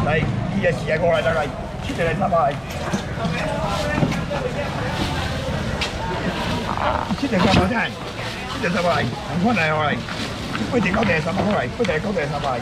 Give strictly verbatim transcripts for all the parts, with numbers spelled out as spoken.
来，二来四来五来六来，七来三百来。七来三百真，七来三百来，同款来好来。八条九条三百块来，八条九条三百来。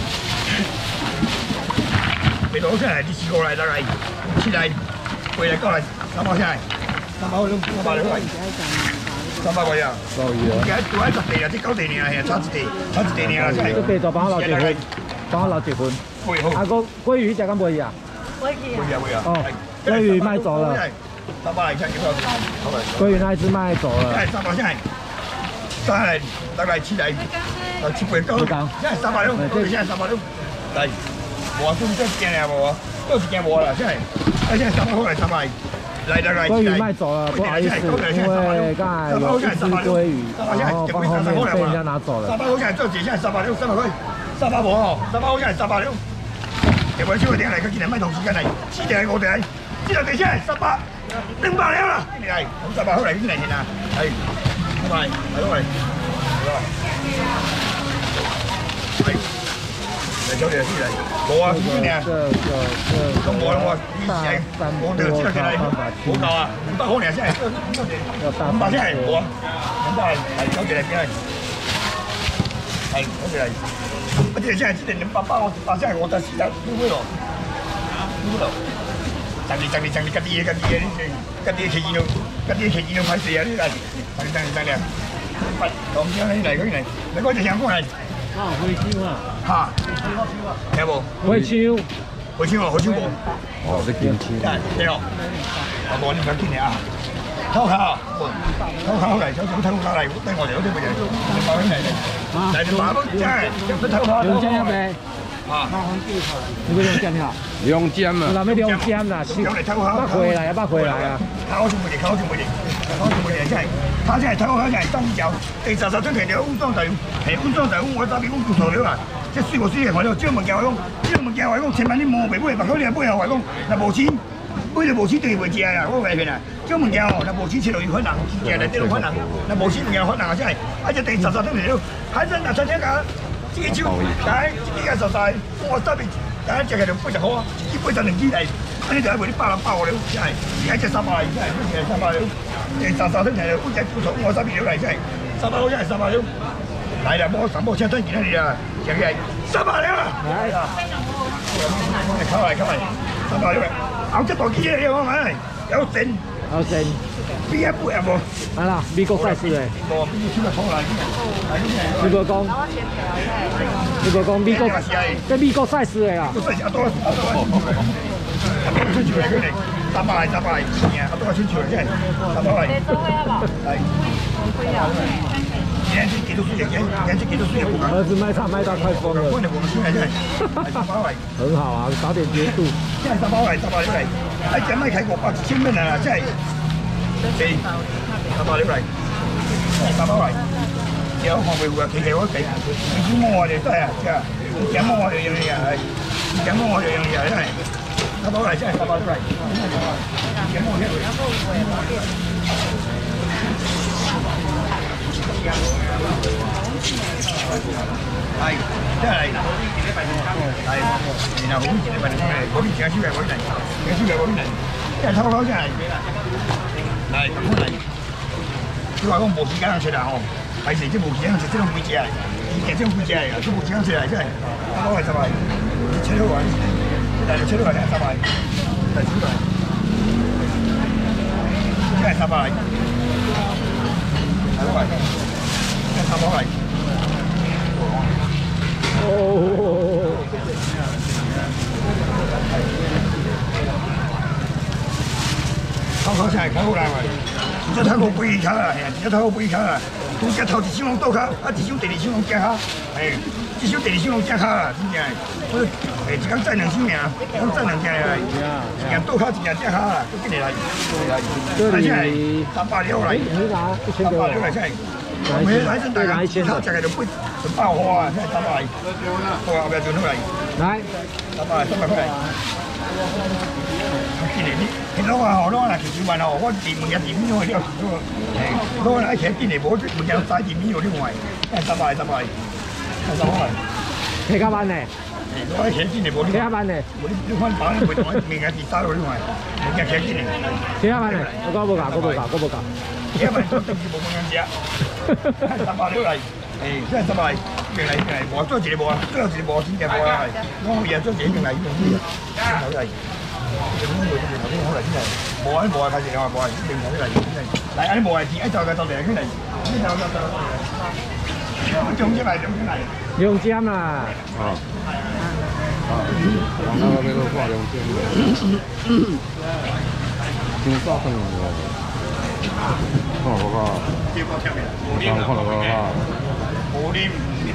八条真来，二四五来六来，七来八来九来三百真，三百块两三百两来。 三百块呀，可以啊。而家做喺十地啊，即九地呢，係差一地，差一地呢啦，真係。 一地就幫我留一份，幫我留一份。 會好。 啊個鮭魚隻咁唔可以啊？ 可以啊，會啊。 哦，鮭魚賣走了。 三百嚟真幾多？ 鮭魚那一隻賣走了。 真係三百真係，三嚟六嚟七嚟，誒七八九，真係三百兩，真係三百兩。嚟，冇啊，都真係驚啊冇啊，都係驚冇啦，真係，誒真係三百塊嚟三百。 來來來， 鮭魚賣走了，不好意思，因為剛才有一隻鮭魚，然後放後面被人家拿走了。 三百塊現在做幾？現在三百六，三百塊，三百五哦，三百塊現在三百六。下晡少個點來，佢今日賣同時間嚟，四條五條，這條地現在三百兩百了啦。今日嚟，咁三百塊嚟邊嚟先啊？係，三百，係咯係，係。 嚟咗嚟先嚟，冇啊，邊啲啊？都冇啦，我以前我哋知道佢嚟，冇夠啊，五百塊嚟先係，五百先係冇啊，五百係係九條嚟邊嚟？係九條嚟，我哋先係只定兩百八，我八先係我得時間呢個咯，呢個咯，賺你賺你賺你吉啲嘢吉啲嘢呢啲，吉啲嘢企住，吉啲嘢企住快死啊！呢個賺你賺你賺你啊！快，咁樣嚟嚟嗰啲嚟，你嗰隻陽光嚟。 啊，回青啊！ 哈，聽無？ 回青， 回青哦，回青無。 哦，你見青。 聽哦，我講你唔想見你啊！偷卡，偷卡嚟，偷偷卡嚟，等我哋嗰啲乜嘢？你買緊嚟咧？嚟你買都真係，都偷卡。 用尖咩？ 啊， 你會用尖呀？ 用尖啊！ 嗱，咩用尖啦？是。 嚟偷卡。 乜回來啊？乜回來啊？ 考住每日，考住每日，考住每日真係。 他真係偷開真係真有，地實實真係有烏裝就係烏裝就係烏我打俾烏做料啊！即係輸無輸嘅，我哋專門教我講，專門教我講，前晚啲冇俾杯白口，你係杯後話講，嗱無錢，杯就無錢對唔住啊！嗰個係啊，專門教我，嗱無錢切落去可能，嘅嚟啲可能，嗱無錢唔有可能啊！真係，一隻地實實真係料，喺真嗱真正㗎，自己招，但係自己嘅實實，我得邊第一隻係條杯就好啊，呢杯就零支嚟。 呢度喺嗰啲巴粒包我哋，真係而家隻三百，真係乜嘢三百兩？誒，雜雜都係烏仔古草，我三百兩嚟真係三百，真係三百兩。嚟啦，摸三摸車真見到你啊，成日三百兩啊！係啊，溝嚟溝嚟，三百兩嚟，咬一袋幾嘢你講係？有剩， 有剩， 邊一杯有冇？ 係啦，美國 size 嘅。 冇，邊個超級好嚟？ 美國講，美國講美國，即係美國 size 嘅啦。 都 size 阿多阿多。 穿住嚟佢哋，三百嚟三百嚟，係啊，我都係穿住嚟真係，三百嚟。你做開啊嘛？係。人家幾多歲嘅？人家幾多歲嘅？ 兒子賣菜賣到快瘋了。 我哋我們現在真係三百嚟。 很好啊，早點結束。 真係三百嚟，三百嚟嚟，喺隻咪睇過百千蚊啊！真係，四三百嚟，三百嚟。有學會會，其實我哋你知麼？我哋都係啊，即係講麼我哋樣嘢係，講麼我哋樣嘢真係。 三百嚟真係三百嚟，有冇嘢？係，真係。係，然後好似你問我哋嗰邊整書嘅嗰啲人，整書嘅嗰啲人，真係偷偷真係。係，咁嚟。佢話講無時間出嚟嗬，係成隻無時間出，即係每隻嚟，以前真係每隻嚟㗎，都無時間出嚟真係。三百嚟三百，出嚟玩。 嚟出嚟睇三百，嚟出嚟，真係三百嚟，係咯喂，真係三百嚟。哦。口口真係口好難喂，而家睇個杯卡啊，係啊，而家睇個杯卡啊，都一頭至少兩刀卡，啊至少第二少兩隻卡，係。 至少第二箱隻卡啦，真正係，我誒一間賺兩箱呀，講賺兩隻嚟，人多卡一隻隻卡啦，都幾嚟嚟，係真係三百兩嚟，三百兩嚟真係，我喺喺真大家其他隻係就杯就爆貨啊，真係三百，好啊，我哋轉出嚟，嚟三百三百塊，見嚟啲，見到話好多嗱，其實話哦，我店每日店邊度呢個，誒，多嗱其實見嚟冇每日晒店邊度啲位，真係三百三百。三百， 幾多萬呢？ 我先进的无你。 几啊万的？ 无你你看房袂大，明年第三个你看，物件先进的。 几啊万的？我讲无搞，我无搞，我无搞。 几啊万做等于无物件食。三百六来，诶，现在三百明来明来，无做一个无啊，做一个无真正无啊。我也做一个明来明来，好来。你冇做头先好嚟先嚟，冇啊冇啊，快啲啊冇啊，明頭先嚟先嚟，嚟啊你冇啊，點一就嘅就嚟先嚟，先就就就，兩隻嚟兩隻嚟， 兩針啦。 哦。啊，往那邊都掛兩針。真少分嘅。看落個。結果聽未？冇看落個個。冇啉。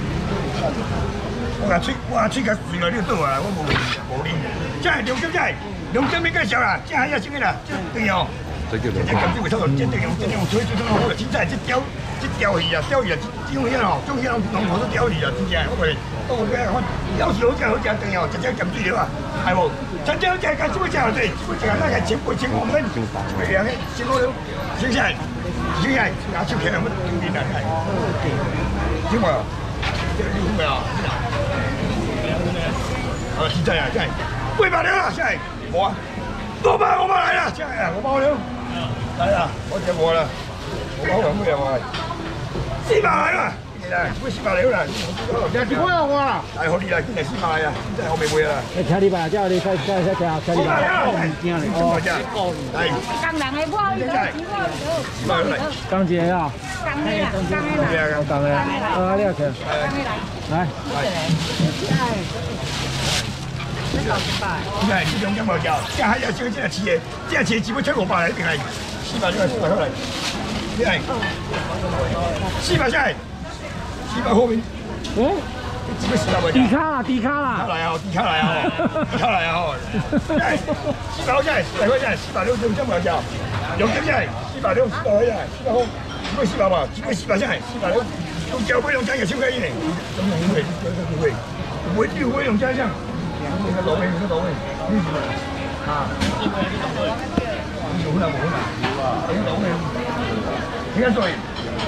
我話吹我話吹個水來呢度啊，我冇冇啉，真係兩針真係。兩針你介紹啦，即係一先嘅啦，對哦。 這叫做。 即係咁先會收到，即係用即係用水最最好啦，真係即釣即釣魚啊，釣魚啊，即種嘢哦，種嘢龍龍河都釣魚啊，真正我哋都好嘅，我有時好食好食對哦，直接撳水料啊，係冇，真正好食嘅，只會食對，只會食那個千倍千五蚊，係啊，千五兩，先生，先生，牙超強乜經典啊，係，點啊？點啊？啊，真係啊，真係，喂埋你啦，真係。冇啊！我包我包嚟啦，真係啊！我包了，嚟啦！我隻我啦，我包兩個人喎，四百嚟啦！嚟，會四百嚟啦！又幾多我啦？係好啲啦，今日四百嚟啊！真係我未會啦。你聽你吧，叫你再再再聽，聽你吧。哦，係。工人嘅我，你講幾多？四百嚟。鋼鐵啊？鋼嘅啦，鋼嘅啦。鋼嘅。啊，呢個錢。來。來。你看，你用咁冇教，即係有少少似嘅，即係似只會出五百嚟，定係四百咗，四百出嚟，你係四百出嚟，四百後面，哦，只會四百冇。低卡啦，低卡啦，嚟啊，低卡嚟啊，低卡嚟啊，四百好真係，四百塊真係，四百六用咁冇教，用咁真係，四百六，四百塊真係，四百好，只會四百嘛，只會四百真係，四百六，用教會用真嘅超級嘢，咁用會，用會，唔會要會用真真。你個老味，你個老味，呢啲啊，冇啦冇啦，你個老味，幾多歲？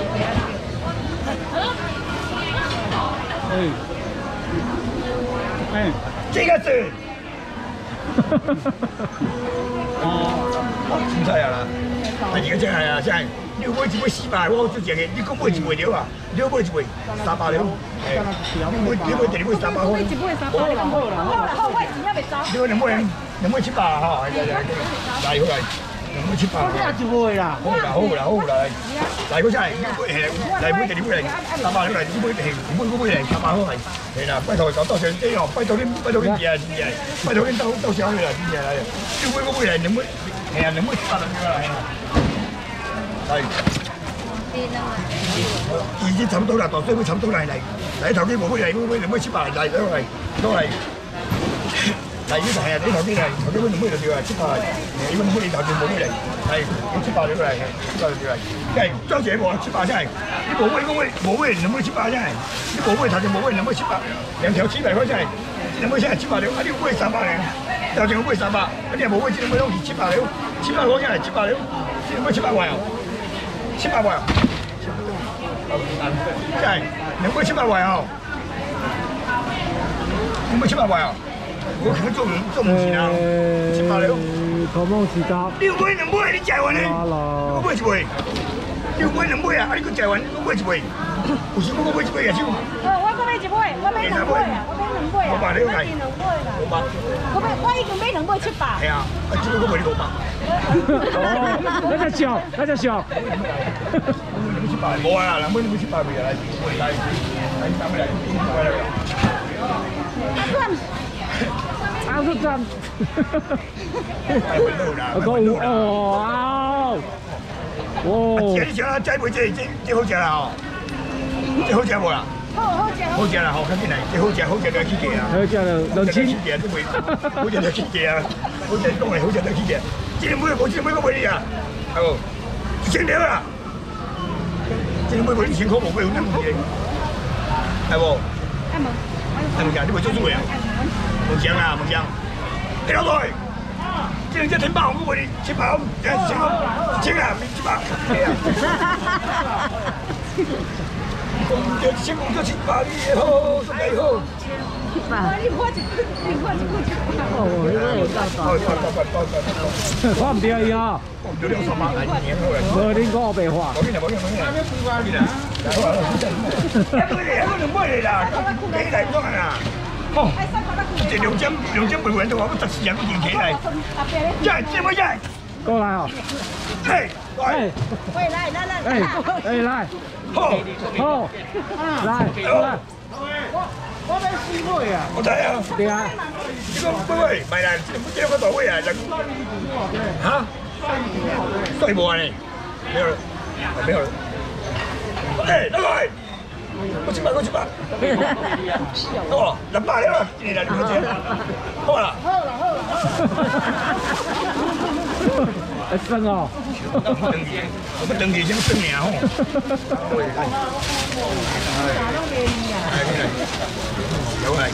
哎，哎，幾多歲？哦，真係啦，而家真係啊，真係。你買一杯四百，我做正嘅，你講買一杯了啊？你買一杯三百了，誒，你買你買第二杯三百好。買一杯三百，好啦好啦，好，我錢還未找。你兩杯兩杯七百哈，嚟嚟嚟，嚟好嚟，兩杯七百。我一杯啦。好啦好啦好啦，嚟嗰真係，嚟杯第二杯嚟，三百了嚟，呢杯係呢杯嗰杯嚟，三百好嚟，係啦，跛頭就多上啲哦，跛到啲跛到啲嘢係嘢，跛到啲兜兜上去啦啲嘢啦，呢杯嗰杯嚟兩杯，係啊兩杯七百兩杯啦，係啊。係，已經沉到啦，當水會沉到嚟嚟，嚟頭先冇杯嚟，杯杯兩杯七百嚟都係都係，嚟呢係啊，呢頭先係頭先杯兩杯就掉係七百，你個杯你頭先冇杯嚟，係七百咗嚟，七百就掉嚟，係張姐喎，七百真係，你冇杯嗰杯冇杯兩杯七百真係，你冇杯頭先冇杯兩杯七百，兩條七百塊真係，兩杯真係七百了，啊呢個杯三百零，頭先個杯三百，嗰啲冇杯只兩杯都係七百了，七百塊真係七百了，兩杯七百塊啊！七百塊啊！真係兩杯七百塊啊！兩杯七百塊啊！我可能做唔做唔錢啊！七百了。可冇時間？兩杯兩杯，你จ่าย完咧？我杯一杯。兩杯兩杯啊！你個จ่าย完，我杯一杯。有時我個杯一杯嘅少。我個杯一杯，我買兩杯啊！我買兩杯啊！我買兩杯。我買。我買，我已經買兩杯七百。係啊，啊，只不過我買六百。哦，那隻小，那隻小。冇啊，兩杯兩杯七百未啊？嚟嚟嚟，三杯嚟，三杯嚟。阿叔賺。我講哦，哇！這隻啊，這杯這這這好食啦哦，這好食冇啦？好好食，好食啦，好，緊啲嚟，這好食好食就起價啊！好食就兩千，都會，好食就起價啊！好食當然好食就起價。這妹冇這妹個妹啊，係喎，千條啦，這妹冇千塊冇妹好難嘅，係喎，係唔係？你會做做呀？冇獎啊，冇獎，幾多歲？這人家挺棒，我哋七百，千千千啊，七百，係啊，公嘅千公嘅七百，你好，送你好。 百。你看一个，你看一个。哦，我这有大大。我唔对伊哦。我唔对两三百来年好嘞。无恁讲我白话。冇紧啦，冇紧，冇紧啦。咩废话你啦？好啊，一个月，一个两百嘞啦，几来讲啊？哦，一两千两千八元都话要十四人都认起来。在，这么在。过来哦。哎，哎，喂，来来来，哎哎来，好，好，来过来。我我要四位啊！我知啊。对啊。这个几位？买来，这个多位啊？人。哈？对不呢？没有了，没有了。哎，那个。我七百，我七百。哦，两百了，你来多少钱？好了。好了，好了。会算哦。我不登记先算命吼。有来。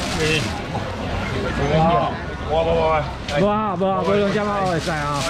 哇！哇哇哇！无啊无啊，无用只猫会使啊。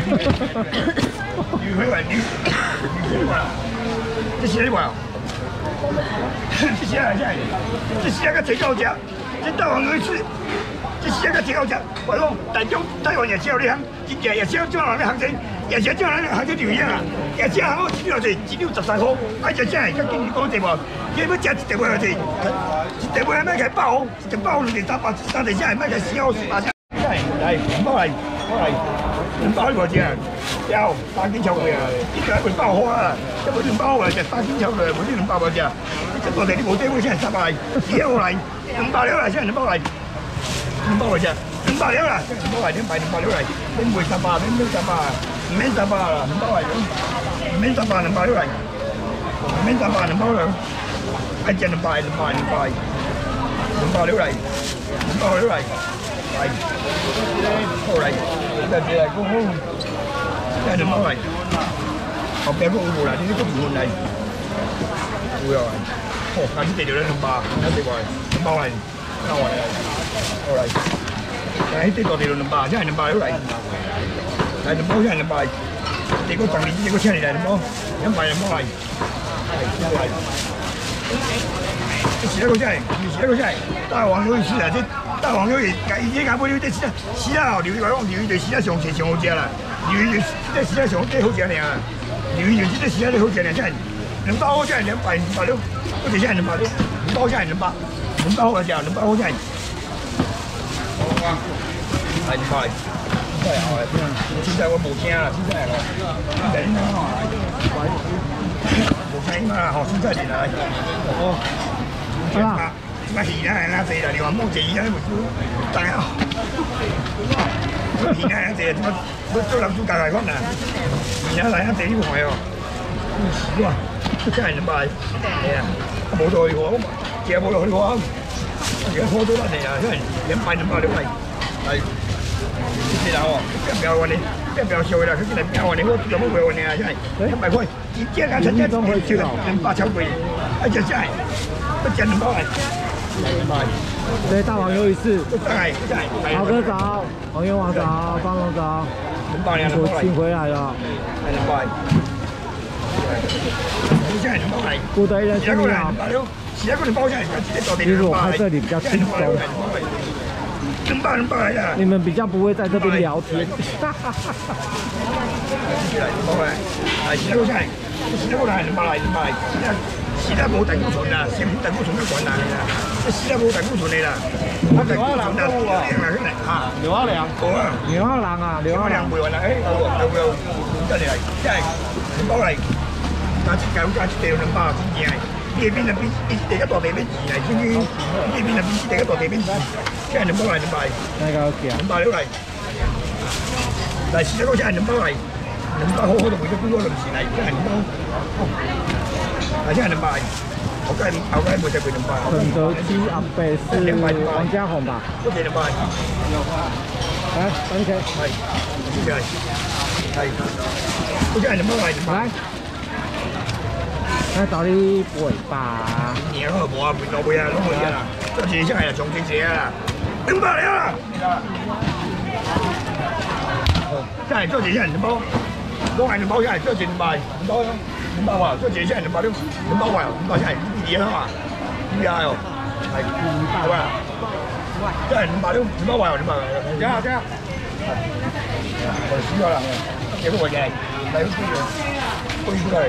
你回来你，你回来，这些你话。这些啊，这些个最高价，这大王有一次，这些个最高价，我讲台中台湾也少你行，真正也少种人咧行情，也少种人咧行情就一样啊，也少行好一两只，一两十三块，啊，这这个今年讲这无，你要吃一条尾就，一条尾卖开百五，一条百五两三百，三条只卖开四五十八只。来来，两包来，包来，两包你无吃啊？有三斤超过啊，一条一百块啊，这无两包啊，就三斤超过，无你两包无吃。这大地你无地位，现在三百来，几好来，两百了啦，现在两包来，两包来吃，两百了啦，两包来，两百两百了来，免卖三百，免免三百，唔免三百啦，两包来，唔免三百两包了来，唔免三百两包了，一只两百两百两百，两包了来，两包了来。来，好来，再来讲好，再两包来，后边个有无来？你呢个五来，有啊，好，那你得了两包，那得话两包来，那我来，好来，来这个得了两包，现在两包来，来两包现在两包，这个十年这个千里来两包，两百两包来，来来。这是那个啥？是那个啥？大王有意思啊！这大王有意，伊这家买了这虾虾哦，鱿鱼来讲，鱿鱼对虾上最上好食啦。鱿鱼这虾上最好食尔。鱿鱼就是这虾最好食尔，真。两包好食，两百两百六，我这虾两百六，两包虾两百，两包好食，两包好食。好啊，来一包来，现在好来，现在我无听啦，现在咯，现在你好来，无听嘛，好现在进来，哦。啊！那鱼啊，那济啦，你话冇济鱼啊，冇做，大家好。鱼啊，那济，我我做男主角嚟講啊，魚啊嚟啊，地呢個係哦，是喎，真係唔係，係啊，冇錯喎，其實冇落去喎，而家拖咗翻嚟啊，因為兩百兩百兩百，係，你睇哦，邊邊揾你，邊邊少啦，佢嚟邊揾你，我有冇揾你啊？真係，一百塊，一隻間親戚都可以少兩百超貴，一隻真係。捡两包来，对，大王又一次。豪哥早，王元王早，帮龙早，我请回来了。古德人兄弟好。其实我拍这里比较轻松，你们比较不会在这边聊天。哈哈哈哈。是啦，冇胆固醇啦，是冇胆固醇都管啦，这是啦冇胆固醇的啦，我胆固醇啦，凉啦，真系吓，牛蛙凉，好啊，牛蛙凉啊，牛蛙凉袂完啦，诶，有有有，真系嚟，真系两包嚟，加一嚿加一條兩包，真正係，呢邊啊邊邊地一笪地邊字嚟，先至呢邊啊邊地一笪地邊字，真係兩包嚟兩包，呢個兩包料嚟，但係試咗嗰真係兩包嚟，兩包好好到每隻杯嗰輪時嚟，真係兩包。啊，现在两百，我该我该没再贵两百。肯德基阿伯是王家红吧？不给两百。来，三千。係，謝謝。係。我現在兩百來。來。來找你尾巴。你好，無啊，唔到尾啊，攏冇啊。這幾隻係重幾隻啊？兩百了啦。真係這幾隻兩包，我係兩包，真係這幾兩百，兩包。兩包啊，這幾隻兩百六，兩包啊，兩包係二啊嘛，二啊哦， 係好啊，即係五百兩，五百塊喎，五百塊。 加下加下。 我試過啦，幾多個嘢？係好貴嘅，貴過嚟。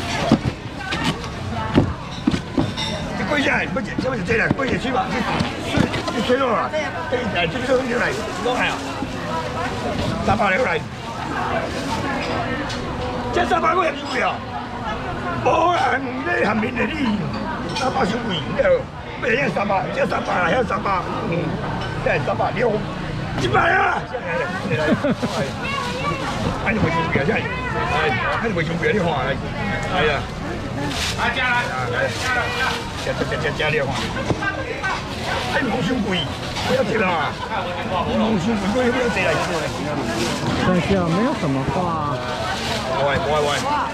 啲貴真係乜嘢？乜嘢真係貴嘢？吹嘛？吹吹到啦，誒吹到幾嚟？都係啊，三百兩嚟。即三百個人要貴啊！冇人呢下面嗰啲三百小貴嘅，咩嘢三百？即三百啊，有三百，嗯，即係三百兩，一百啊！喺度會做嘢真係，係喺度會做嘢啲行係，係啊，啊加啦，加啦加，加加加加啲行，喺冇小貴，不要這樣啊！冇小貴，不要不要這樣。 但是啊，沒有什麼花。 喂喂喂，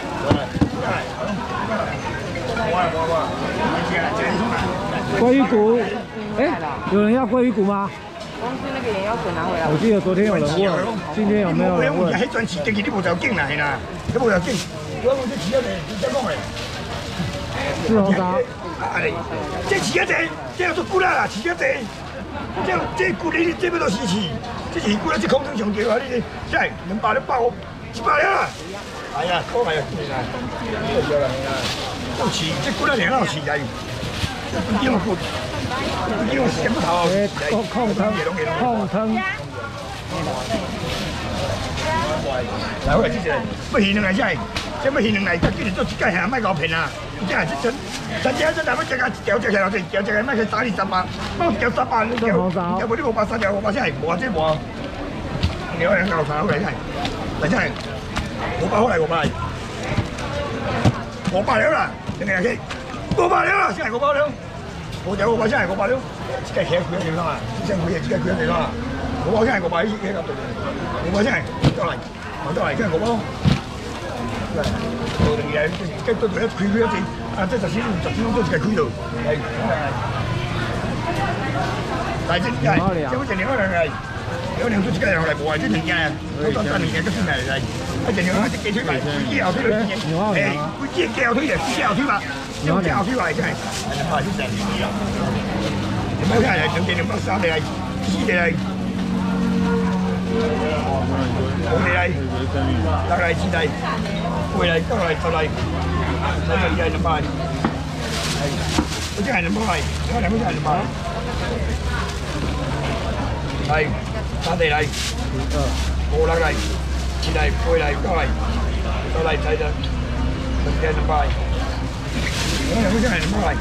鮭魚骨，哎，有人要鮭魚骨嗎？ 公司那個也要滾拿回來。 我記得昨天有人問，今天有沒有人問？ 喺轉市定啲冇就驚啦，係啦，啲冇就驚。我我啲遲一隻，點講嚟？ 四紅燒。 係，即係遲一隻，即係做骨啦，遲一隻，即係即係骨你這邊都稀奇，即係骨咧即係空中上吊啊！呢啲即係兩百都包，一百兩。係啊，講係啊，呢個咗啦，都遲，即係骨咧兩撈遲係，因為骨。因為食唔頭， 誒，抗湯，抗湯。 嗱，好嚟之前，乜現量嚟真係，即係乜現量嚟，今年都只係買個平啊，即係真真真真係乜隻價有隻係有隻有隻係乜佢打你十萬，乜有十萬有有冇啲五百三有五百先係冇啊，即係冇啊，有人牛炒嚟真係，嚟真係五百好嚟五百，五百兩啦，定係幾？五百兩啦，先係五百兩。我有個真係個百兩，即係企佢一地方啊！即係佢嘢，即係佢一地方啊！我話真係個百呢幾咁對，我話真係得嚟，我得嚟，真係我咯。做定嘢，跟住一佢佢一地，啊即係十幾十幾分鐘就係佢度，係。但係即係即係好似另外兩係，有兩組自己又嚟冇係啲零件啊，好多單零件都先嚟嚟，一定要一直寄出嚟，佢之後推嚟先，誒，佢之後寄後推嘅，之後推嘛。有隻牛皮話真係，係啲成年嘅，唔好睇係兩隻兩百三嚟係，四隻係，五隻係，六嚟七嚟，八嚟九嚟十嚟，十嚟係兩百，係，嗰隻係兩百嚟，嗰隻兩百係兩百，係，三隻嚟，五六嚟，七嚟，八嚟九嚟，十嚟十隻，十隻兩百。我又好似係咁嚟，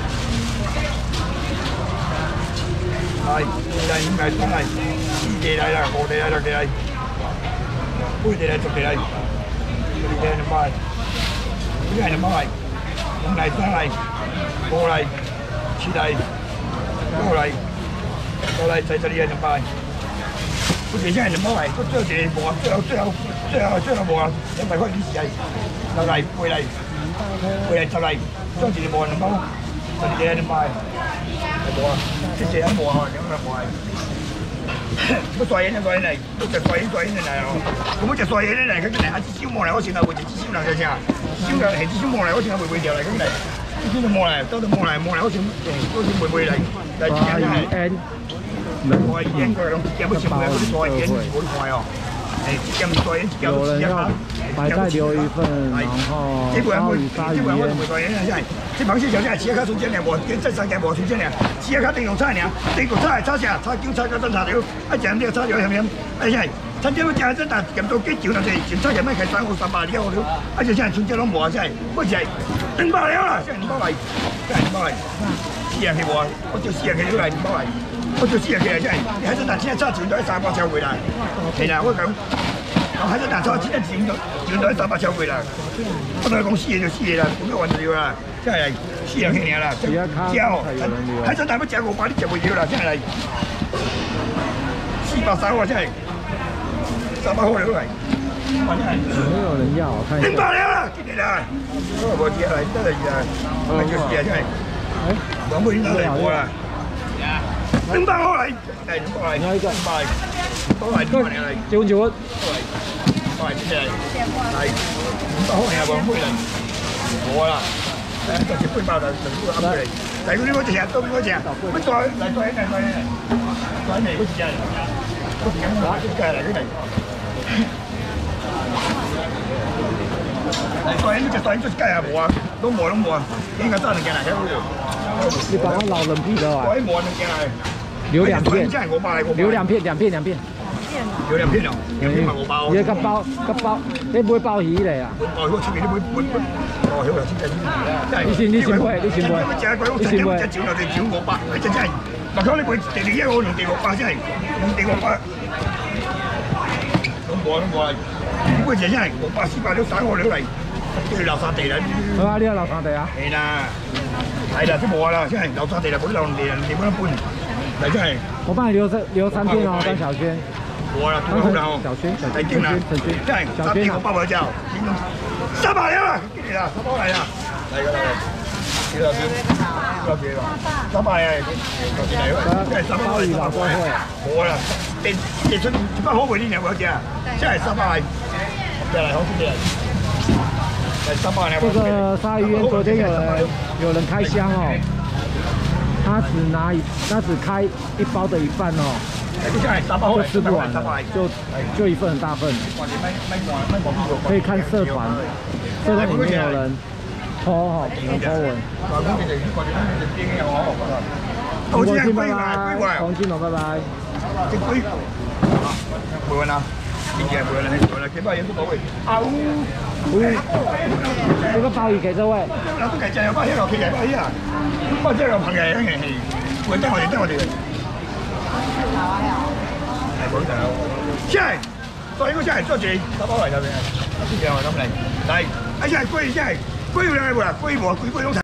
係，係唔係真係？四地嚟啦，五地嚟，六地嚟，八地嚟，十地嚟，十地嚟買，呢係買，五嚟三嚟，五嚟，七嚟，九嚟，十嚟，十十啲嘢就買。嗰啲真係買，嗰最後最冇啊，最後最後最後最後冇啊，一百塊啲事係，六嚟，八嚟，八嚟十嚟。將住你冇人包，就啲嘢你買，係冇啊！啲嘢冇啊，咁就冇係。乜衰嘢呢？衰嘢嚟，都就衰嘢衰嘢嚟咯。咁乜就衰嘢嚟？佢嚟下支燒望嚟，我先係會支燒嚟嘅先啊！燒嘅係支燒望嚟，我先係會會掉嚟咁嚟。支燒望嚟，兜到望嚟望嚟，好似好似會會嚟。但係而家係我係應該咁，有冇錢嘅嗰啲衰嘢好快哦。誒，咁衰嘢有時間。 白菜留一份，然後鮑魚鯊魚煙。 這螃蟹小菜，企下卡中間兩無，跟正常嘅無中間兩，企下卡定用菜兩，定個菜炒啥？炒姜炒個真茶料，一隻呢個炒料係咪？哎呀，餐廳我食真但咁多幾條就係，全菜人咩係三五十八兩了，一隻真係全隻攏無啊！真係，好似係兩百兩啦，真係兩百嚟，真係兩百嚟，四人嘅無啊，我做四人嘅都係兩百嚟，我做四人嘅真係，你喺真但先係差全隊三百超回來，係啦，我講。我喺度大炒，只一轉到轉到三百超貴啦！我同你講，死嘢就死嘢啦，冇乜運料啦，真係死人氣啦！之後喺度大乜隻五百啲就會要啦，真係四百三喎，真係三百好嚟都嚟， 沒有人要，我看一下。 兩百兩啦，今年啊，我跌嚟得嚟啊，咪就跌真係，我冇點嚟過啦，兩百好嚟，係兩百嚟，兩百。都係都係嚟， 結婚結婚， 都係都係啲嘢，係五百號人又講杯嚟，冇啦，誒，就接杯包就全部啱佢嚟。 嚟嗰啲嗰隻啊，多嗰隻啊，乜再嚟再嚟再嚟，再嚟嗰隻啊，嗰隻咁啊，啲雞嚟嗰啲。嚟再呢隻再呢隻雞啊冇啊，都冇都冇啊，應該三兩件嚟嘅。 你把它老人皮的啊， 我冇兩件嚟。 留兩片， 真係我包嚟， 留兩片，兩片兩片。 留兩片啊，兩片咪我包。 你個包個包，你唔會包魚嚟啊？ 哦，我出面你會會會，哦，好啦，先真係。 你先你先會，你先會，你先會。 一照就地照我包，真真係。嗱，講你會地地一我用地我包真係，用地我包。咁冇都冇啊！嗰隻真係我包四百都散我料嚟，都要垃圾地啦。 好啊，呢個垃圾地啊？ 係啦，係啦，都冇啦，真係垃圾地啦，嗰啲流浪地啊，地方一般。嚟真係。我幫你留三留三片哦，當小娟。 我啦，好啦， 小娟，小娟， 娟，小娟， 真係三片我包埋之後，三百兩啦，嚟啦，三百嚟啦，嚟㗎啦，幾多錢？幾多錢啊？三百啊，幾嚟㗎？真係三百嚟，三百嚟。我啦，地地出不可為呢兩個字啊，真係三百嚟，真係好啲嘅。三百嚟。 這個鯊魚煙昨天有人有人開箱哦。他只拿一，他只開一包的一半哦，就吃不完了，就就一份很大份。可以看社團，社團裡面有人 po 哈，有 po 文。黃金拜拜，黃金龍拜拜。 冇人啦，點解冇人啦？冇人，幾百人都冇嘅。啊烏， 這個鮑魚給這位。 嗱，都計正有鮑魚，其實鮑魚啊，鮑魚有朋友嘅，會得我哋得我哋。係冇得。真係，所以應該真係多謝打包嚟㗎，邊啊？邊樣啊咁嚟？但係，哎呀，龜真係龜嚟㗎，龜喎，龜龜都。